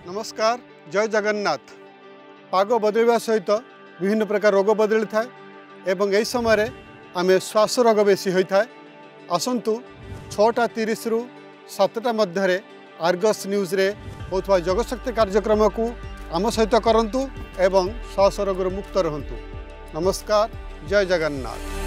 नमस्कार जय जगन्नाथ। पाग बदलवा सहित विभिन्न प्रकार रोग बदली थाए एवं यही समय आम श्वास रोग बेसी होता है। आसतु 6:30 रु 7टा मध्य आर्गस न्यूज रे होता जगशक्ति कार्यक्रम को आम सहित करंतु एवं श्वास रोग मुक्त रहंतु। नमस्कार जय जगन्नाथ।